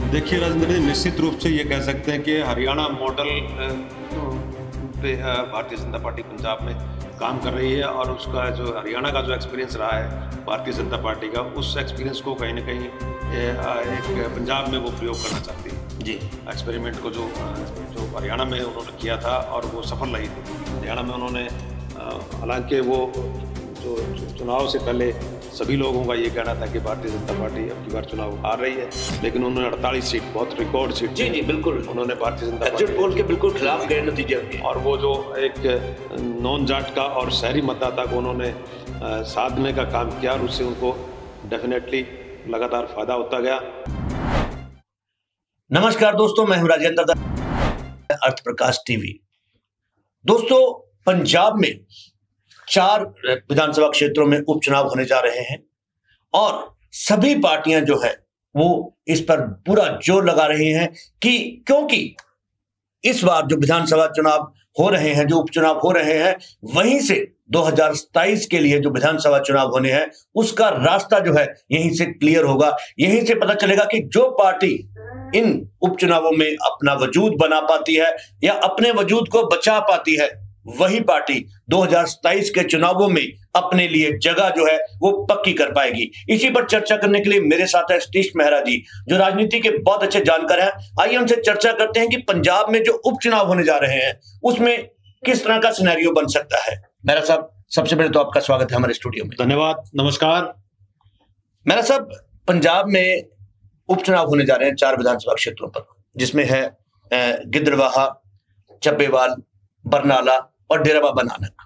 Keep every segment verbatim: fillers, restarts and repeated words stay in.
देखिए राजेंद्र जी, निश्चित रूप से ये कह सकते हैं कि हरियाणा मॉडल पे भारतीय जनता पार्टी पंजाब में काम कर रही है और उसका जो हरियाणा का जो एक्सपीरियंस रहा है भारतीय जनता पार्टी का, उस एक्सपीरियंस को कहीं ना कहीं एक पंजाब में वो प्रयोग करना चाहती है जी। एक्सपेरिमेंट को जो जो हरियाणा में उन्होंने किया था और वो सफल रही थी। हरियाणा में उन्होंने, हालांकि वो जो चुनाव से पहले सभी लोगों का ये कहना था कि भारतीय जनता पार्टी अब की बार चुनाव हार रही है, लेकिन उन्होंने अड़तालीस सीट, बहुत रिकॉर्ड सीट जी जी बिल्कुल उन्होंने भारतीय जनता पार्टी पोल के बिल्कुल खिलाफ गए नतीजे। और वो जो एक नॉन जाट का और शहरी मतदाता को उन्होंने साधने का काम किया और उससे उनको डेफिनेटली लगातार फायदा होता गया। नमस्कार दोस्तों, मैं हूं राजेंद्र, अर्थ प्रकाश टीवी। दोस्तों, पंजाब में चार विधानसभा क्षेत्रों में उपचुनाव होने जा रहे हैं और सभी पार्टियां जो है वो इस पर पूरा जोर लगा रही हैं कि क्योंकि इस बार जो विधानसभा चुनाव हो रहे हैं, जो उपचुनाव हो रहे हैं, वहीं से दो हज़ार सत्ताईस के लिए जो विधानसभा चुनाव होने हैं उसका रास्ता जो है यहीं से क्लियर होगा। यहीं से पता चलेगा कि जो पार्टी इन उपचुनावों में अपना वजूद बना पाती है या अपने वजूद को बचा पाती है, वही पार्टी दो हज़ार सत्ताईस के चुनावों में अपने लिए जगह जो है वो पक्की कर पाएगी। इसी पर चर्चा करने के लिए मेरे साथ है सतीश मेहरा जी, जो राजनीति के बहुत अच्छे जानकार हैं। आइए उनसे चर्चा करते हैं कि पंजाब में जो उपचुनाव होने जा रहे हैं उसमें किस तरह का सिनेरियो बन सकता है। मेहरा साहब, सबसे पहले तो आपका स्वागत है हमारे स्टूडियो में। धन्यवाद, नमस्कार। मेहरा साहब, पंजाब में उपचुनाव होने जा रहे हैं चार विधानसभा क्षेत्रों पर, जिसमें है गिद्धरवाहा, चब्बेवाल, बरनाला और डेरा बाबा नानक।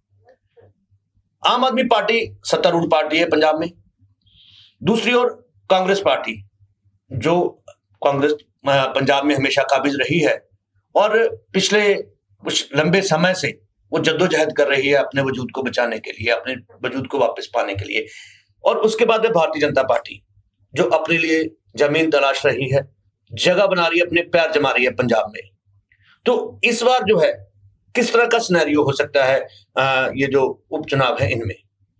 आम आदमी पार्टी सत्तारूढ़ पार्टी है पंजाब में। दूसरी ओर कांग्रेस पार्टी, जो कांग्रेस पंजाब में हमेशा काबिज रही है और पिछले कुछ लंबे समय से वो जद्दोजहद कर रही है अपने वजूद को बचाने के लिए, अपने वजूद को वापस पाने के लिए। और उसके बाद है भारतीय जनता पार्टी, जो अपने लिए जमीन तलाश रही है, जगह बना रही है, अपने पैर जमा रही है पंजाब में। तो इस बार जो है किस तरह का सिनेरियो हो सकता है आ, ये जो उपचुनाव है इनमें?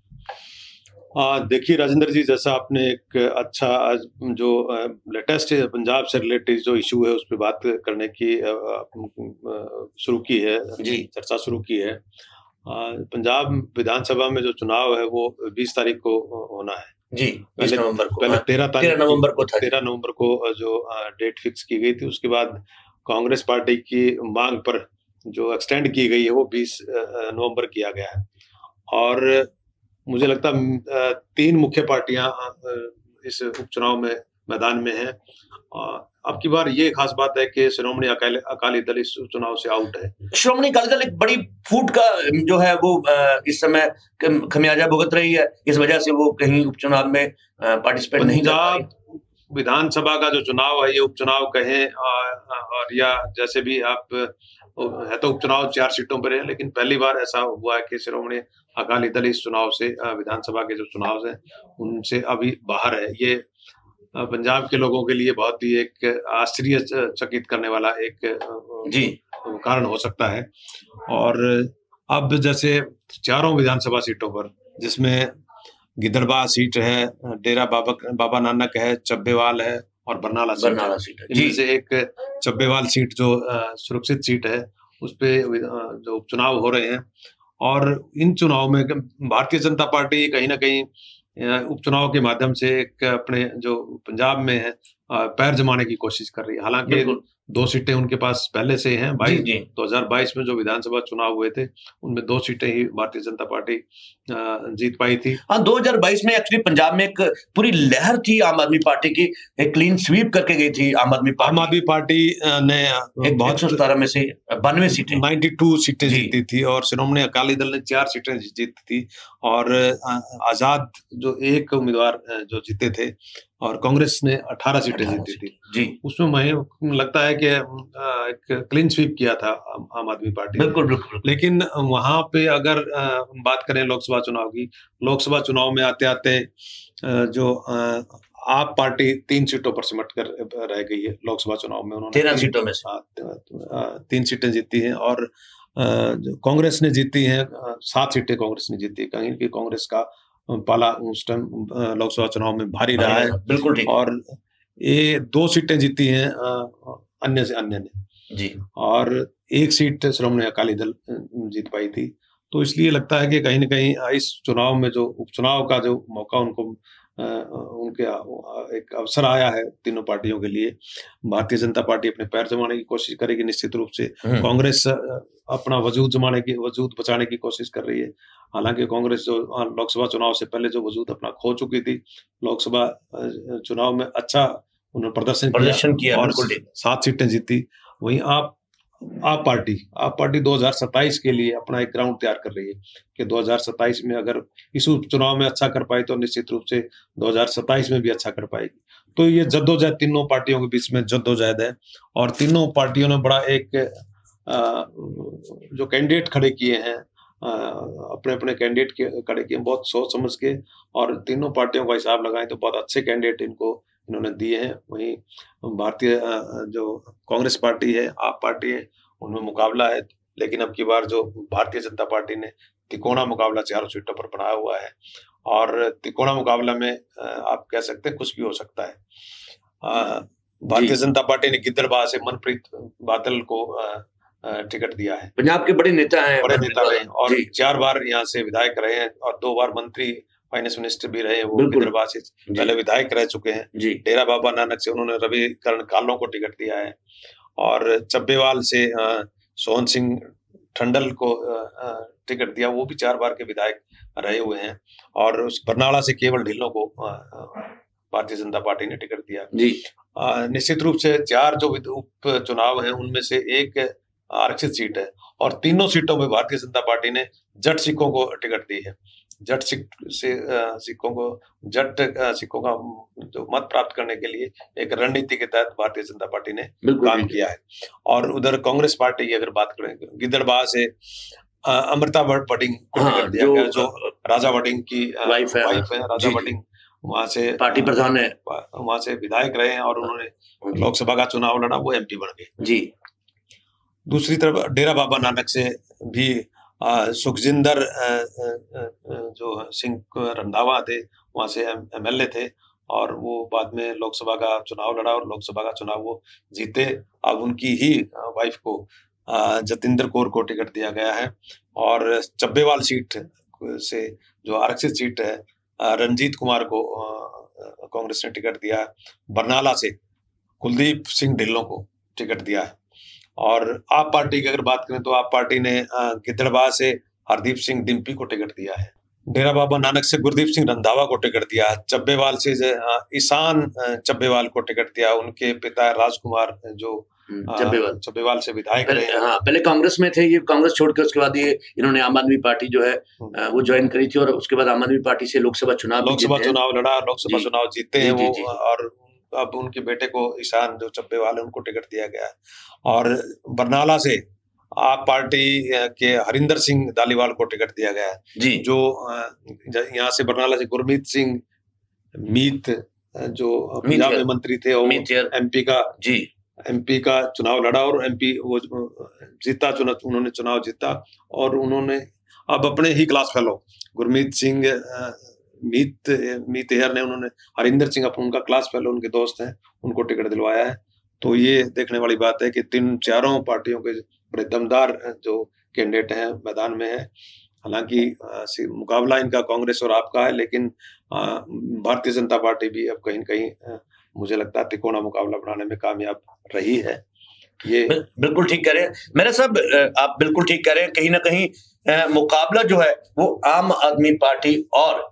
देखिए राजेंद्र जी, जैसा आपने एक अच्छा आज जो लेटेस्ट पंजाब से रिलेटेड जो इशू है उस पर बात करने की शुरू की है जी, चर्चा शुरू की है। पंजाब विधानसभा में जो चुनाव है वो बीस तारीख को होना है जी। बीस नवंबर को, पहले तेरह तारीख नवंबर को था तेरह नवंबर को जो डेट फिक्स की गई थी। उसके बाद कांग्रेस पार्टी की मांग पर जो एक्सटेंड की गई है वो बीस नवंबर किया गया है। और मुझे लगता है तीन मुख्य पार्टियां इस उपचुनाव में मैदान में हैं। अब की बार ये खास बात है कि श्रोमणी अकाली अकाली दल इस उपचुनाव से आउट है। श्रोमणी अकाली दल एक बड़ी फूट का जो है वो इस समय खमियाजा भुगत रही है, इस वजह से वो कहीं उपचुनाव में पार्टिसिपेट नहीं कर पाई। विधानसभा का जो चुनाव है, ये उपचुनाव कहें और या जैसे भी आप है, तो उपचुनाव चार सीटों पर है, लेकिन पहली बार ऐसा हुआ है कि श्रोमणी अकाली दल इस चुनाव से, विधानसभा के जो चुनाव हैं उनसे अभी बाहर है। ये पंजाब के लोगों के लिए बहुत ही एक आश्चर्यचकित करने वाला एक जी कारण हो सकता है। और अब जैसे चारों विधानसभा सीटों पर, जिसमें गिद्धरवाहा सीट है, डेरा बाबा बाबा नानक है, चब्बेवाल है और बरनाला सीट बरनाला सीट है जी। से एक चब्बेवाल सीट जो सुरक्षित सीट है, उस पे जो उपचुनाव हो रहे हैं। और इन चुनाव में भारतीय जनता पार्टी कहीं ना कहीं उपचुनाव के माध्यम से एक अपने जो पंजाब में है पैर जमाने की कोशिश कर रही है। हालांकि दो सीटें उनके पास पहले से हैं। बाईस दो हजार बाईस में जो विधानसभा चुनाव हुए थे उनमें दो सीटें ही भारतीय जनता पार्टी जीत पाई थी। हाँ, दो हज़ार बाईस में एक्चुअली पंजाब में एक पूरी लहर थी आम आदमी पार्टी की, एक क्लीन स्वीप करके गई थी आम आदमी पार्टी। आम आदमी पार्टी ने एक बहुत सौ सतारह में से बानवे सीटें बानवे सीटें जीती थी और श्रोमणी अकाली दल ने चार सीटें जीती थी। और आजाद जो एक उम्मीदवार जो जीते थे और कांग्रेस ने अठारह सीटें जीती थी जी। उसमें मुझे लगता है कि एक क्लीन स्वीप किया था आम आदमी पार्टी। बिल्कुल बिल्कुल। लेकिन वहां पे अगर बात करें लोकसभा चुनाव की, लोकसभा चुनाव में आते आते जो आप पार्टी तीन सीटों पर सिमट कर रह गई है। लोकसभा चुनाव में उन्होंने तेरह सीटों में से तीन सीटें जीती हैं और कांग्रेस ने जीती हैं सात सीटें कांग्रेस ने जीती। कहीं कि कांग्रेस का पाला उस टाइम लोकसभा चुनाव में भारी रहा है। बिल्कुल ठीक। और ये दो सीटें जीती हैं अन्य से अन्य ने जी, और एक सीट श्रोमणी अकाली दल जीत पाई थी। तो इसलिए लगता है कि कहीं न कहीं इस चुनाव में जो उपचुनाव का जो मौका उनको उनके एक अवसर आया है तीनों पार्टियों के लिए, भारतीय जनता पार्टी अपने पैर जमाने की कोशिश करेगी निश्चित रूप से। कांग्रेस अपना वजूद जमाने की वजूद बचाने की कोशिश कर रही है। हालांकि कांग्रेस जो लोकसभा चुनाव से पहले जो वजूद अपना खो चुकी थी, लोकसभा चुनाव में अच्छा उन्होंने प्रदर्शन प्रदर्शन किया, किया और सात सीटें जीती। वहीं आप आप पार्टी आप पार्टी दो हज़ार सत्ताईस के लिए अपना एक ग्राउंड तैयार कर रही है कि दो हज़ार सत्ताईस में अगर इस उपचुनाव में अच्छा कर पाई तो निश्चित रूप से दो हज़ार सत्ताईस में भी अच्छा कर पाएगी। तो ये जद्दोजहद तीनों पार्टियों के बीच में जद्दोजहद है और तीनों पार्टियों ने बड़ा एक आ, जो कैंडिडेट खड़े किए हैं, अपने अपने कैंडिडेट खड़े किए बहुत सोच समझ के, और तीनों पार्टियों का हिसाब लगाएं तो बहुत अच्छे कैंडिडेट इनको इन्होंने दिए हैं। वहीं भारतीय जो कांग्रेस पार्टी है, आप पार्टी है, उनमें मुकाबला है, लेकिन अब की बार जो भारतीय जनता पार्टी ने तिकोना मुकाबला चारों सीटों पर बनाया हुआ है और तिकोना मुकाबला में आप कह सकते हैं कुछ भी हो सकता है। भारतीय जनता पार्टी ने गिद्दड़बाह से मनप्रीत बादल को टिकट दिया है। पंजाब के बड़े नेता हैं, बड़े नेता रहे और चार बार यहाँ से विधायक रहे हैं और दो बार मंत्री फाइनेंस मिनिस्टर भी रहे। वो गिद्दड़बाह से पहले विधायक रह चुके हैं। डेरा बाबा नानक से उन्होंने रवि करण कालों को टिकट दिया है और चब्बेवाल से सोहन सिंह ठंडल को टिकट दिया, वो भी चार बार के विधायक रहे हुए हैं। और उस बरनाला से केवल ढिल्लों को भारतीय जनता पार्टी ने टिकट दिया जी। निश्चित रूप से चार जो उप चुनाव हैं उनमें से एक आरक्षित सीट है और तीनों सीटों में भारतीय जनता पार्टी ने जट सिखों को टिकट दी है। जट सिख से सिखों को जट सिखों का जो मत प्राप्त करने के लिए एक रणनीति के तहत भारतीय जनता पार्टी ने काम किया है। और उधर कांग्रेस पार्टी की अगर बात करें, गिद्दड़बाह से अमृता वडिंग को टिकट दिया गया, जो राजा वडिंग की वाइफ है, वाइफ है राजा वडिंग, वहां से पार्टी प्रधान है, वहां से विधायक रहे हैं और उन्होंने लोकसभा का चुनाव लड़ा, वो एमपी बन गए जी। दूसरी तरफ डेरा बाबा नानक से भी सुखजिंदर जो सिंह रंधावा थे, वहां से एमएलए थे और वो बाद में लोकसभा का चुनाव लड़ा और लोकसभा का चुनाव वो जीते। अब उनकी ही वाइफ को जतिंदर कौर को टिकट दिया गया है। और चब्बेवाल सीट से जो आरक्षित सीट है, रंजीत कुमार को कांग्रेस ने टिकट दिया है। बरनाला से कुलदीप सिंह ढिल्लों को टिकट दिया है। और आप पार्टी की अगर बात करें तो आप पार्टी ने गिद्दड़बाह से हरदीप सिंह डिम्पी को टिकट दिया है। डेरा बाबा नानक से गुरदीप सिंह रंधावा को टिकट दिया है। चब्बेवाल से ईशान चब्बेवाल को टिकट दिया। उनके पिता राजकुमार जो चब्बेवाल चब्बेवाल से विधायक रहे। हाँ, पहले कांग्रेस में थे, ये कांग्रेस छोड़कर उसके बाद ये इन्होंने आम आदमी पार्टी जो है वो ज्वाइन करी थी और उसके बाद आम आदमी पार्टी से लोकसभा चुनाव लोकसभा चुनाव लड़ा, लोकसभा चुनाव जीते हैं वो। और अब उनके बेटे को ईशान जो चब्बेवाल है उनको टिकट दिया गया है। और बरनाला से आप पार्टी के हरिंदर सिंह धालीवाल को टिकट दिया गया है जी। जो यहाँ से बरनाला से गुरमीत सिंह मीत जो पंजाब में मंत्री थे और एमपी का जी एमपी का चुनाव लड़ा और एमपी वो जीता, चुनाव उन्होंने चुनाव जीता और उन्होंने अब अपने ही क्लास फेलो गुरमीत सिंह मीत मीत हेयर ने उन्होंने हरिंदर सिंह अपन उनका क्लास फेलो, उनके दोस्त हैं, उनको टिकट दिलवाया है। तो ये देखने वाली बात है कि तीन चारों पार्टियों के बड़े दमदार जो कैंडिडेट हैं मैदान में है। हालांकि मुकाबला इनका कांग्रेस और आपका है, लेकिन भारतीय जनता पार्टी भी अब कहीं कहीं मुझे लगता है तिकोना मुकाबला बनाने में कामयाब रही है। ये बिल्कुल ठीक कह रहे हैं मेरे साहब, आप बिल्कुल ठीक कह रहे हैं। कहीं ना कहीं आ, मुकाबला जो है वो आम आदमी पार्टी और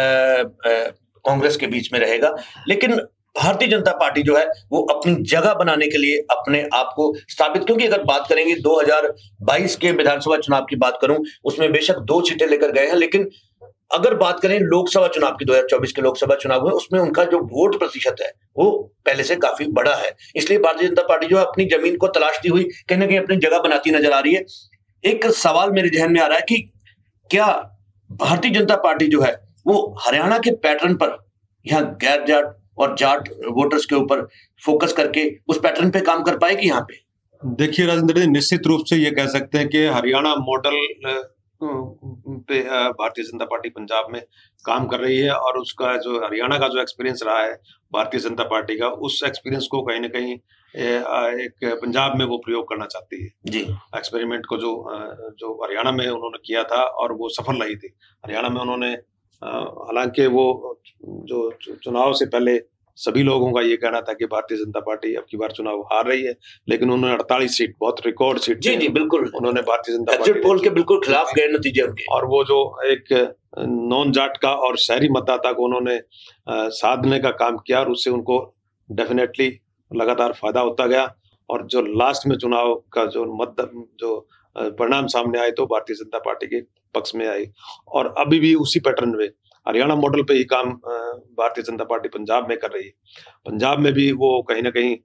कांग्रेस के बीच में रहेगा, लेकिन भारतीय जनता पार्टी जो है वो अपनी जगह बनाने के लिए अपने आप को स्थापित, क्योंकि अगर बात करेंगे दो हज़ार बाईस के विधानसभा चुनाव की बात करूं, उसमें बेशक दो सीटें लेकर गए हैं, लेकिन अगर बात करें लोकसभा चुनाव की, दो हज़ार चौबीस के लोकसभा चुनाव हुए, उसमें उनका जो वोट प्रतिशत है वो पहले से काफी बड़ा है। इसलिए भारतीय जनता पार्टी जो है अपनी जमीन को तलाशती हुई कहीं ना कहीं अपनी जगह बनाती नजर आ रही है। एक सवाल मेरे जहन में आ रहा है कि क्या भारतीय जनता पार्टी जो है वो हरियाणा के पैटर्न पर यहाँ गैर जाट और जाट वोटर्स के ऊपर फोकस करके उस पैटर्न पे काम कर पाएगी यहाँ पे? देखिए राजेंद्र जी, निश्चित रूप से ये कह सकते हैं कि हरियाणा मॉडल पे भारतीय जनता पार्टी पंजाब में काम कर रही है, और उसका जो हरियाणा का जो एक्सपीरियंस रहा है भारतीय जनता पार्टी का, उस एक्सपीरियंस को कहीं ना कहीं एक पंजाब में वो प्रयोग करना चाहती है जी। एक्सपेरिमेंट को जो जो हरियाणा में उन्होंने किया था और वो सफल रही थी। हरियाणा में उन्होंने, हालांकि वो जो चुनाव से पहले सभी लोगों का ये कहना था कि भारतीय जनता पार्टी अब की बार चुनाव हार रही है, लेकिन उन्होंने अड़तालीस सीट, बहुत रिकॉर्ड सीट, जी जी बिल्कुल, उन्होंने भारतीय जनता पार्टी पोल के बिल्कुल खिलाफ गए नतीजे उनके। और वो जो एक नॉन जाट का और शहरी मतदाता को उन्होंने साधने का काम किया, और उससे उनको डेफिनेटली लगातार फायदा होता गया। और जो लास्ट में चुनाव का जो मत जो परिणाम सामने आए तो भारतीय जनता पार्टी के पक्ष में आई, और अभी भी उसी पैटर्न में हरियाणा मॉडल पे ही काम भारतीय जनता पार्टी पंजाब में कर रही है। पंजाब में भी वो कहीं ना कहीं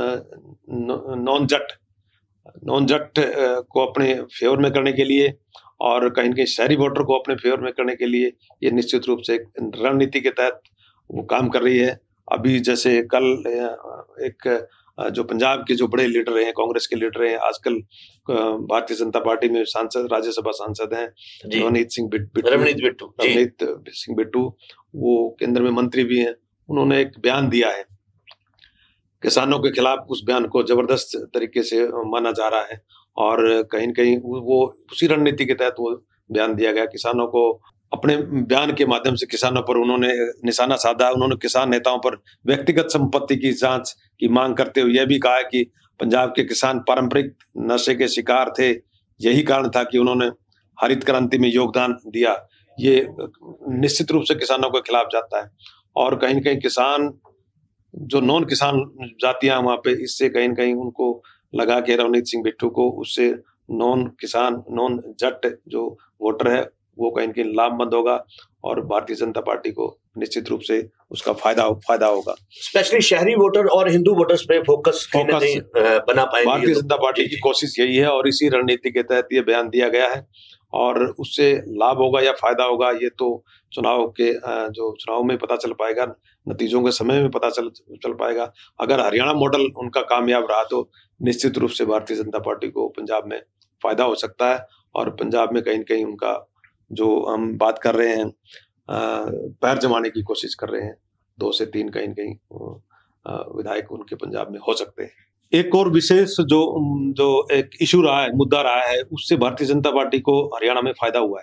नॉन जट नॉन जट को अपने फेवर में करने के लिए और कहीं ना कहीं शहरी वोटर को अपने फेवर में करने के लिए ये निश्चित रूप से रणनीति के तहत वो काम कर रही है। अभी जैसे कल एक जो पंजाब के जो बड़े लीडर हैं, कांग्रेस के लीडर हैं, आजकल भारतीय जनता पार्टी में सांसद, राज्यसभा सांसद हैं रवनीत सिंह बिट्टू रवनीत बिट्टू रवनीत सिंह बिट्टू, वो केंद्र में मंत्री भी हैं। उन्होंने एक बयान दिया है किसानों के खिलाफ, उस बयान को जबरदस्त तरीके से माना जा रहा है, और कहीं न कहीं वो उसी रणनीति के तहत वो बयान दिया गया। किसानों को अपने बयान के माध्यम से किसानों पर उन्होंने निशाना साधा। उन्होंने किसान नेताओं पर व्यक्तिगत संपत्ति की जांच की मांग करते हुए यह भी कहा कि पंजाब के किसान पारंपरिक नशे के शिकार थे, यही कारण था कि उन्होंने हरित क्रांति में योगदान दिया। ये निश्चित रूप से किसानों के खिलाफ जाता है, और कहीं न कहीं किसान जो नॉन किसान जातियां वहां पे, इससे कहीं न कहीं उनको लगा कि रवनीत सिंह बिट्टू को उससे नॉन किसान नॉन जट जो वोटर है वो कहीं न कहीं लाभमंद होगा, और भारतीय जनता पार्टी को निश्चित रूप से उसका फायदा फायदा होगा। स्पेशली शहरी वोटर और हिंदू वोटर्स पे फोकस फोकस बना पाएंगे। भारतीय जनता पार्टी की कोशिश यही है, और इसी रणनीति के तहत ये बयान दिया गया है, और उससे लाभ होगा या फायदा होगा ये तो चुनाव के जो चुनाव में पता चल पाएगा, नतीजों के समय में पता चल चल पाएगा। अगर हरियाणा मॉडल उनका कामयाब रहा तो निश्चित रूप से भारतीय जनता पार्टी को पंजाब में फायदा हो सकता है, और पंजाब में कहीं न कहीं उनका जो हम बात कर रहे हैं पैर जमाने की कोशिश कर रहे हैं, दो से तीन कहीं न कहीं विधायक उनके पंजाब में हो सकते हैं। एक और विशेष जो जो एक इशू रहा है, मुद्दा रहा है, उससे भारतीय जनता पार्टी को हरियाणा में फायदा हुआ है।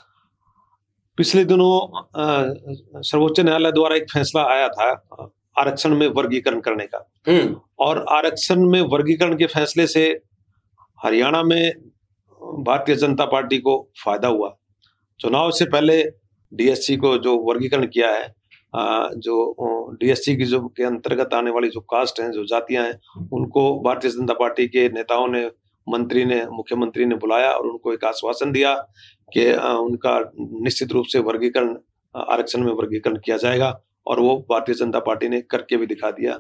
पिछले दिनों सर्वोच्च न्यायालय द्वारा एक फैसला आया था आरक्षण में वर्गीकरण करने का, और आरक्षण में वर्गीकरण के फैसले से हरियाणा में भारतीय जनता पार्टी को फायदा हुआ। चुनाव से पहले डीएससी को जो वर्गीकरण किया है, जो डीएससी की जो के अंतर्गत आने वाली जो कास्ट हैं, जो जातियां हैं, उनको भारतीय जनता पार्टी के नेताओं ने, मंत्री ने, मुख्यमंत्री ने बुलाया और उनको एक आश्वासन दिया कि उनका निश्चित रूप से वर्गीकरण, आरक्षण में वर्गीकरण किया जाएगा, और वो भारतीय जनता पार्टी ने करके भी दिखा दिया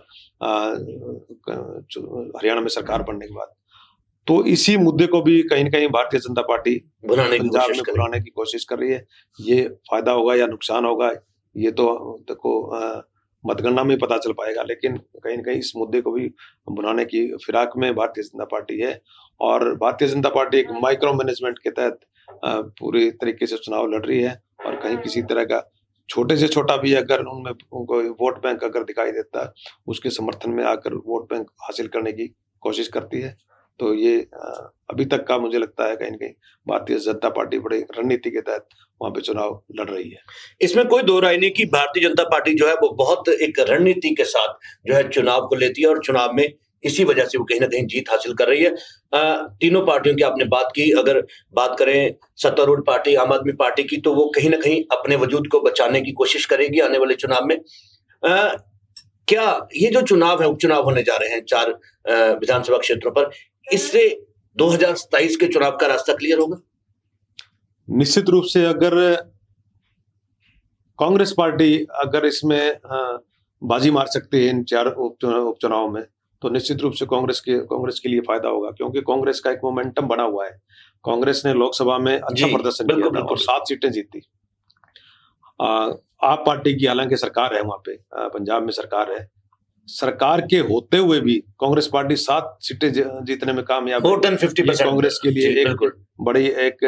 हरियाणा में सरकार बनने के बाद। तो इसी मुद्दे को भी कहीं न कहीं भारतीय जनता पार्टी बुलाने की पंजाब में बुलाने की कोशिश कर रही है। ये फायदा होगा या नुकसान होगा ये तो देखो मतगणना में पता चल पाएगा, लेकिन कहीं न कहीं इस मुद्दे को भी बुलाने की फिराक में भारतीय जनता पार्टी है, और भारतीय जनता पार्टी एक माइक्रो मैनेजमेंट के तहत पूरी तरीके से चुनाव लड़ रही है, और कहीं किसी तरह का छोटे से छोटा भी अगर उनमें उनको वोट बैंक अगर दिखाई देता है, उसके समर्थन में आकर वोट बैंक हासिल करने की कोशिश करती है। तो ये अभी तक का मुझे लगता है कहीं न कहीं भारतीय जनता पार्टी बड़े रणनीति के तहत वहां पे चुनाव लड़ रही है। इसमें कोई दो राय नहीं कि भारतीय जनता पार्टी जो है वो बहुत एक रणनीति के साथ जो है चुनाव को लेती है, और चुनाव में इसी वजह से वो कहीं ना कहीं जीत हासिल कर रही है। आ, तीनों पार्टियों की आपने बात की, अगर बात करें सत्तारूढ़ पार्टी आम आदमी पार्टी की, तो वो कहीं ना कहीं अपने वजूद को बचाने की कोशिश करेगी आने वाले चुनाव में। आ, क्या ये जो चुनाव है, उपचुनाव होने जा रहे हैं चार विधानसभा क्षेत्रों पर, इससे दो हज़ार सत्ताईस के चुनाव का रास्ता क्लियर होगा? निश्चित रूप से अगर कांग्रेस पार्टी अगर इसमें बाजी मार सकती है इन चार उपचुनाव में, तो निश्चित रूप से कांग्रेस के कांग्रेस के लिए फायदा होगा, क्योंकि कांग्रेस का एक मोमेंटम बना हुआ है। कांग्रेस ने लोकसभा में अच्छा प्रदर्शन किया था और सात सीटें जीती। आप पार्टी की हालांकि सरकार है वहां पे, पंजाब में सरकार है, सरकार के होते हुए भी कांग्रेस पार्टी सात सीटें जीतने में कामयाब more than fifty percent Congress के लिए एक बड़ी एक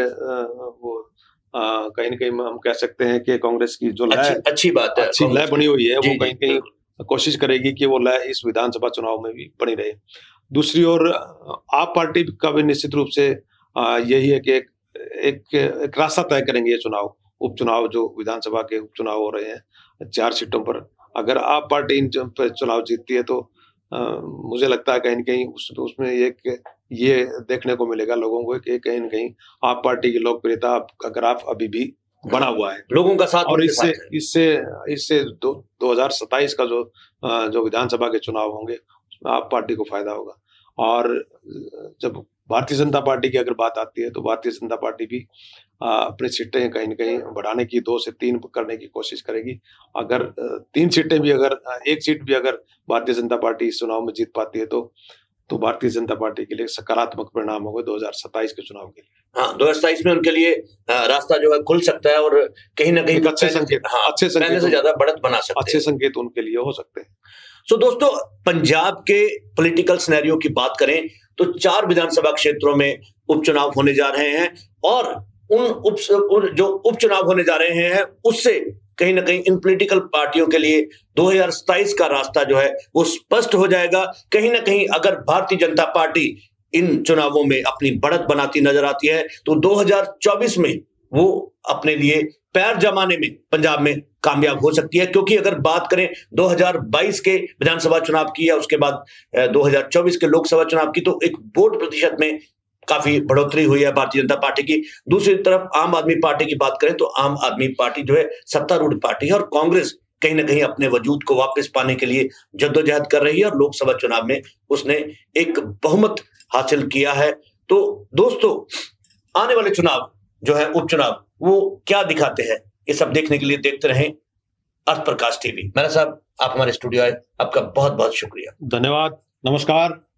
वो कहीं ना कहीं हम कह सकते हैं कि कांग्रेस की जो लय अच्छी बात है, अच्छी लय बनी हुई है, वो कहीं कहीं कोशिश करेगी कि वो लय इस विधानसभा चुनाव में भी बनी रहे। दूसरी ओर आप पार्टी का भी निश्चित रूप से यही है कि एक, एक, एक रास्ता तय करेंगे ये चुनाव, उपचुनाव जो विधानसभा के उपचुनाव हो रहे हैं चार सीटों पर। अगर आप पार्टी इन चुनाव जीतती है तो आ, मुझे लगता है कहीं न कहीं उस, उसमें एक ये देखने को मिलेगा लोगों को कि कहीं न कहीं आप पार्टी की लोकप्रियता का ग्राफ अभी भी बना हुआ है, लोगों का साथ। और इससे इससे इससे दो दो हजार सत्ताईस का जो जो विधानसभा के चुनाव होंगे उसमें आप पार्टी को फायदा होगा। और जब भारतीय जनता पार्टी की अगर बात आती है तो भारतीय जनता पार्टी भी अपनी सीटें कहीं न कहीं बढ़ाने की, दो से तीन करने की कोशिश करेगी। अगर तीन सीटें भी, अगर एक सीट भी अगर भारतीय जनता पार्टी इस चुनाव में जीत पाती है तो तो भारतीय जनता पार्टी के लिए सकारात्मक परिणाम होगा दो हजार सत्ताईस के चुनाव के लिए। हाँ, दो हजार सत्ताईस में उनके लिए रास्ता जो है खुल सकता है और कहीं ना कहीं अच्छे संकेत, हाँ, अच्छे संकेत से ज्यादा बढ़त बना सकते हैं। अच्छे संकेत उनके लिए हो सकते हैं। सो दोस्तों, पंजाब के पॉलिटिकल सिनेरियो की बात करें तो चार विधानसभा क्षेत्रों में उपचुनाव होने जा रहे हैं, और उन उप जो उपचुनाव होने जा रहे हैं उससे कहीं ना कहीं इन पॉलिटिकल पार्टियों के लिए दो हजार सत्ताईस का रास्ता जो है वो स्पष्ट हो जाएगा। कहीं ना कहीं अगर भारतीय जनता पार्टी इन चुनावों में अपनी बढ़त बनाती नजर आती है तो दो हजार चौबीस में वो अपने लिए पैर जमाने में पंजाब में कामयाब हो सकती है। क्योंकि अगर बात करें दो हजार बाईस के विधानसभा चुनाव की या उसके बाद दो हजार चौबीस के लोकसभा चुनाव की, तो एक वोट प्रतिशत में काफी बढ़ोतरी हुई है भारतीय जनता पार्टी की। दूसरी तरफ आम आदमी पार्टी की बात करें तो आम आदमी पार्टी जो है सत्तारूढ़ पार्टी है, और कांग्रेस कहीं ना कहीं अपने वजूद को वापस पाने के लिए जद्दोजहद कर रही है, और लोकसभा चुनाव में उसने एक बहुमत हासिल किया है। तो दोस्तों, आने वाले चुनाव जो है उपचुनाव वो क्या दिखाते हैं, ये सब देखने के लिए देखते रहें अर्थ प्रकाश टीवी। मेरा साहब, आप हमारे स्टूडियो आए, आपका बहुत बहुत शुक्रिया। धन्यवाद, नमस्कार।